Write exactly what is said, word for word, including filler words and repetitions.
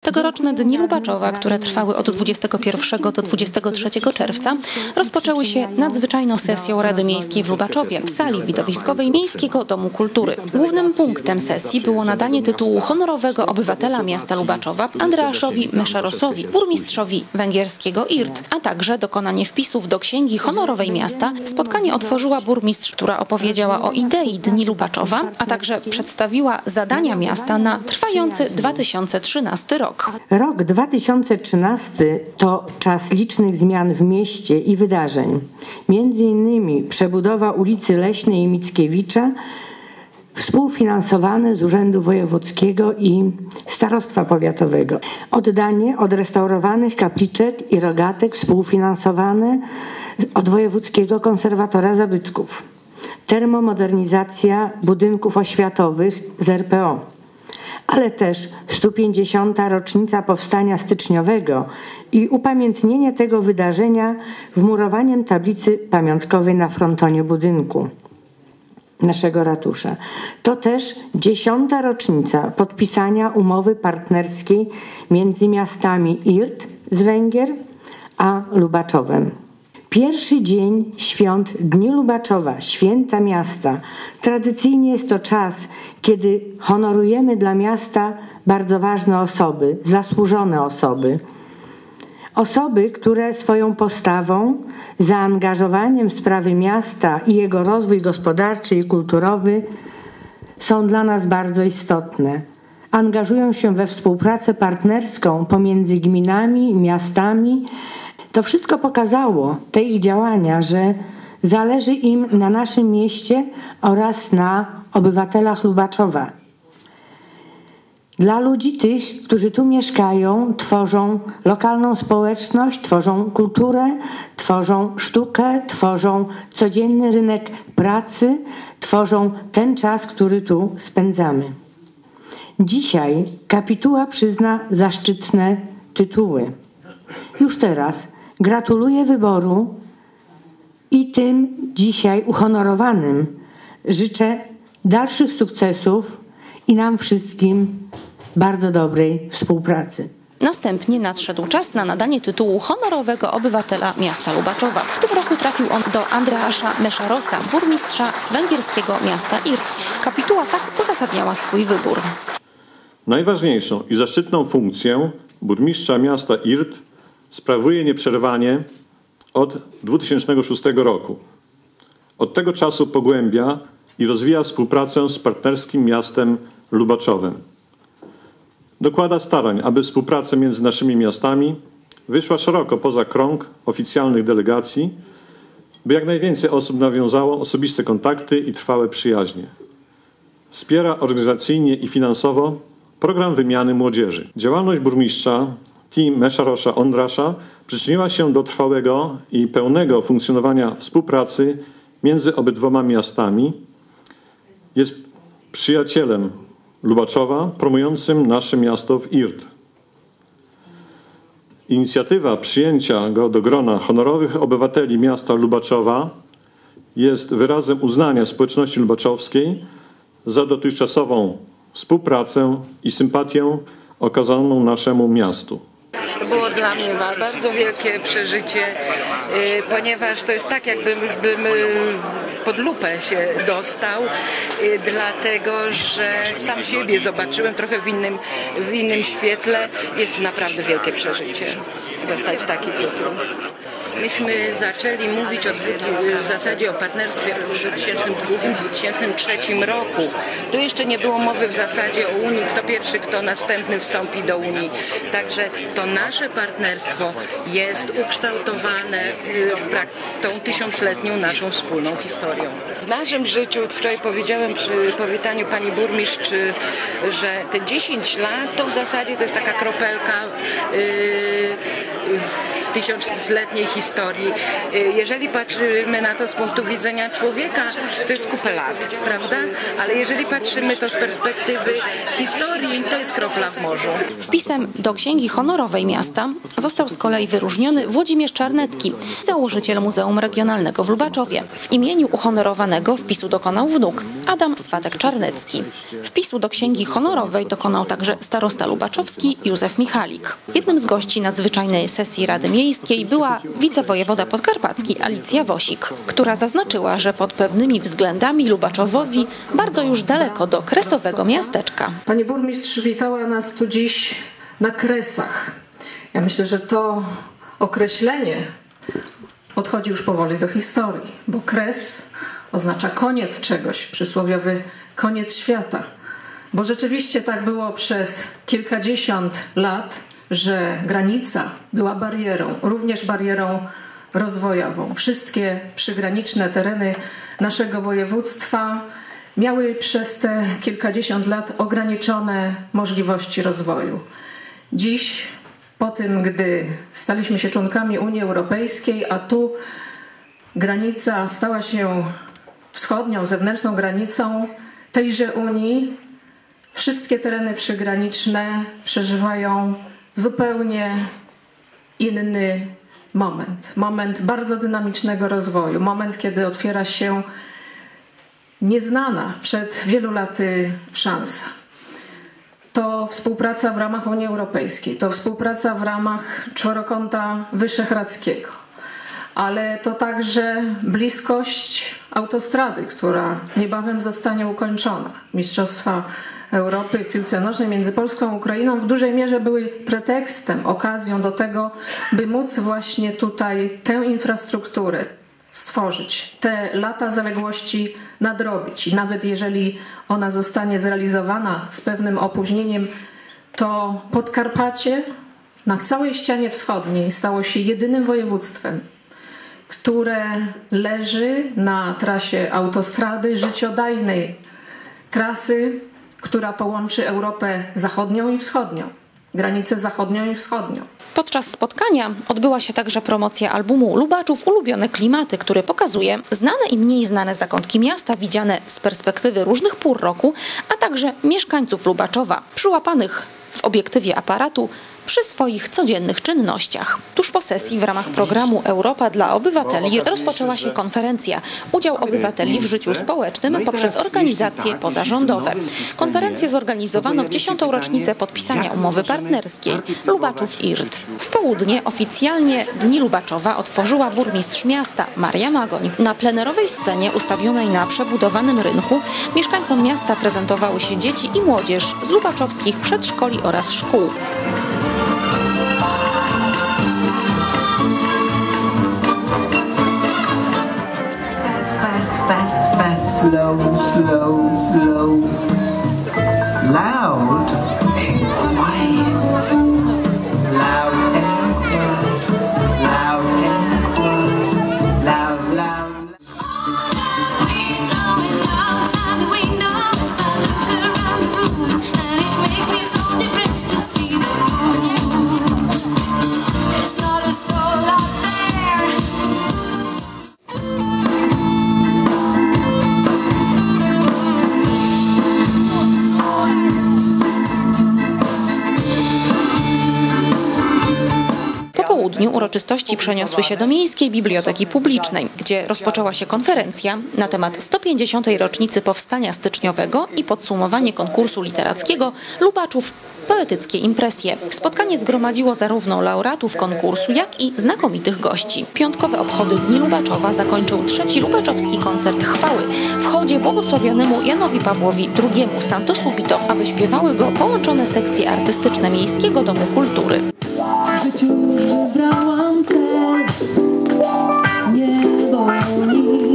Tegoroczne Dni Lubaczowa, które trwały od dwudziestego pierwszego do dwudziestego trzeciego czerwca, rozpoczęły się nadzwyczajną sesją Rady Miejskiej w Lubaczowie w sali widowiskowej Miejskiego Domu Kultury. Głównym punktem sesji było nadanie tytułu honorowego obywatela miasta Lubaczowa Andreaszowi Meszarosowi, burmistrzowi węgierskiego Irt, a także dokonanie wpisów do Księgi Honorowej Miasta. Spotkanie otworzyła burmistrz, która opowiedziała o idei Dni Lubaczowa, a także przedstawiła zadania miasta na trwający dwa tysiące trzynasty rok. Rok dwa tysiące trzynasty to czas licznych zmian w mieście i wydarzeń. Między innymi przebudowa ulicy Leśnej i Mickiewicza, współfinansowane z Urzędu Wojewódzkiego i Starostwa Powiatowego. Oddanie odrestaurowanych kapliczek i rogatek współfinansowane od Wojewódzkiego Konserwatora Zabytków. Termomodernizacja budynków oświatowych z R P O. Ale też sto pięćdziesiąta rocznica Powstania Styczniowego i upamiętnienie tego wydarzenia wmurowaniem tablicy pamiątkowej na frontonie budynku naszego ratusza. To też dziesiąta rocznica podpisania umowy partnerskiej między miastami Irt z Węgier a Lubaczowem. Pierwszy dzień świąt Dni Lubaczowa, święta miasta. Tradycyjnie jest to czas, kiedy honorujemy dla miasta bardzo ważne osoby, zasłużone osoby. Osoby, które swoją postawą, zaangażowaniem w sprawy miasta i jego rozwój gospodarczy i kulturowy są dla nas bardzo istotne. Angażują się we współpracę partnerską pomiędzy gminami, miastami. To wszystko pokazało, te ich działania, że zależy im na naszym mieście oraz na obywatelach Lubaczowa. Dla ludzi tych, którzy tu mieszkają, tworzą lokalną społeczność, tworzą kulturę, tworzą sztukę, tworzą codzienny rynek pracy, tworzą ten czas, który tu spędzamy. Dzisiaj kapituła przyzna zaszczytne tytuły. Już teraz gratuluję wyboru i tym dzisiaj uhonorowanym życzę dalszych sukcesów i nam wszystkim bardzo dobrej współpracy. Następnie nadszedł czas na nadanie tytułu honorowego obywatela miasta Lubaczowa. W tym roku trafił on do Andreasza Meszarosa, burmistrza węgierskiego miasta Irt. Kapituła tak uzasadniała swój wybór. Najważniejszą i zaszczytną funkcję burmistrza miasta Irt sprawuje nieprzerwanie od dwa tysiące szóstego roku. Od tego czasu pogłębia i rozwija współpracę z partnerskim miastem Lubaczowem. Dokłada starań, aby współpraca między naszymi miastami wyszła szeroko poza krąg oficjalnych delegacji, by jak najwięcej osób nawiązało osobiste kontakty i trwałe przyjaźnie. Wspiera organizacyjnie i finansowo program wymiany młodzieży. Działalność burmistrza T. Meszarosa Ondrasza przyczyniła się do trwałego i pełnego funkcjonowania współpracy między obydwoma miastami. Jest przyjacielem Lubaczowa, promującym nasze miasto w Irt. Inicjatywa przyjęcia go do grona honorowych obywateli miasta Lubaczowa jest wyrazem uznania społeczności lubaczowskiej za dotychczasową współpracę i sympatię okazaną naszemu miastu. To było dla mnie bardzo wielkie przeżycie, ponieważ to jest tak, jakbym bym pod lupę się dostał, dlatego że sam siebie zobaczyłem trochę w innym, w innym świetle. Jest naprawdę wielkie przeżycie dostać taki tytuł. Myśmy zaczęli mówić o, w zasadzie o partnerstwie w dwa tysiące drugim do dwa tysiące trzeciego roku. Tu jeszcze nie było mowy w zasadzie o Unii, kto pierwszy, kto następny wstąpi do Unii. Także to nasze partnerstwo jest ukształtowane tą tysiącletnią naszą wspólną historią. W naszym życiu, wczoraj powiedziałem przy powitaniu pani burmistrz, że te dziesięć lat to w zasadzie to jest taka kropelka w tysiącletniej historii. historii. Jeżeli patrzymy na to z punktu widzenia człowieka, to jest kupę lat, prawda? Ale jeżeli patrzymy to z perspektywy historii, to jest kropla w morzu. Wpisem do Księgi Honorowej Miasta został z kolei wyróżniony Włodzimierz Czarnecki, założyciel Muzeum Regionalnego w Lubaczowie. W imieniu uhonorowanego wpisu dokonał wnuk Adam Swatek-Czarnecki. Wpisu do Księgi Honorowej dokonał także starosta lubaczowski Józef Michalik. Jednym z gości nadzwyczajnej sesji Rady Miejskiej była wicewojewoda podkarpacki Alicja Wosik, która zaznaczyła, że pod pewnymi względami Lubaczowowi bardzo już daleko do kresowego miasteczka. Pani burmistrz witała nas tu dziś na Kresach. Ja myślę, że to określenie odchodzi już powoli do historii, bo kres oznacza koniec czegoś, przysłowiowy koniec świata. Bo rzeczywiście tak było przez kilkadziesiąt lat, że granica była barierą, również barierą rozwojową. Wszystkie przygraniczne tereny naszego województwa miały przez te kilkadziesiąt lat ograniczone możliwości rozwoju. Dziś, po tym, gdy staliśmy się członkami Unii Europejskiej, a tu granica stała się wschodnią, zewnętrzną granicą tejże Unii, wszystkie tereny przygraniczne przeżywają zupełnie inny moment. Moment bardzo dynamicznego rozwoju. Moment, kiedy otwiera się nieznana przed wielu laty szansa. To współpraca w ramach Unii Europejskiej, to współpraca w ramach czworokąta wyszehradzkiego, ale to także bliskość autostrady, która niebawem zostanie ukończona. Mistrzostwa Europy w piłce nożnej między Polską a Ukrainą w dużej mierze były pretekstem, okazją do tego, by móc właśnie tutaj tę infrastrukturę stworzyć, te lata zaległości nadrobić. I nawet jeżeli ona zostanie zrealizowana z pewnym opóźnieniem, to Podkarpacie na całej ścianie wschodniej stało się jedynym województwem, które leży na trasie autostrady, życiodajnej trasy, która połączy Europę zachodnią i wschodnią, granicę zachodnią i wschodnią. Podczas spotkania odbyła się także promocja albumu Lubaczów Ulubione Klimaty, który pokazuje znane i mniej znane zakątki miasta, widziane z perspektywy różnych pór roku, a także mieszkańców Lubaczowa, przyłapanych w obiektywie aparatu przy swoich codziennych czynnościach. Tuż po sesji w ramach programu Europa dla Obywateli rozpoczęła się konferencja. Udział obywateli w życiu społecznym poprzez organizacje pozarządowe. Konferencję zorganizowano w dziesiątą rocznicę podpisania umowy partnerskiej Lubaczów-Irt. W południe oficjalnie Dni Lubaczowa otworzyła burmistrz miasta Maria Magoń. Na plenerowej scenie ustawionej na przebudowanym rynku mieszkańcom miasta prezentowały się dzieci i młodzież z lubaczowskich przedszkoli oraz szkół. Fast, fast, slow, slow, slow, loud and quiet, loud and quiet, loud and quiet, loud, loud. Outside the window, I look around the room, and it makes me so depressed to see the moon. There's not a soul out there. Po południu uroczystości przeniosły się do Miejskiej Biblioteki Publicznej, gdzie rozpoczęła się konferencja na temat sto pięćdziesiątej rocznicy powstania styczniowego i podsumowanie konkursu literackiego Lubaczów Poetyckie Impresje. Spotkanie zgromadziło zarówno laureatów konkursu, jak i znakomitych gości. Piątkowe obchody Dni Lubaczowa zakończył trzeci lubaczowski koncert chwały w hołdzie błogosławionemu Janowi Pawłowi drugiemu Santo Subito, a wyśpiewały go połączone sekcje artystyczne Miejskiego Domu Kultury. W życiu wybrałam cel, niebo nic.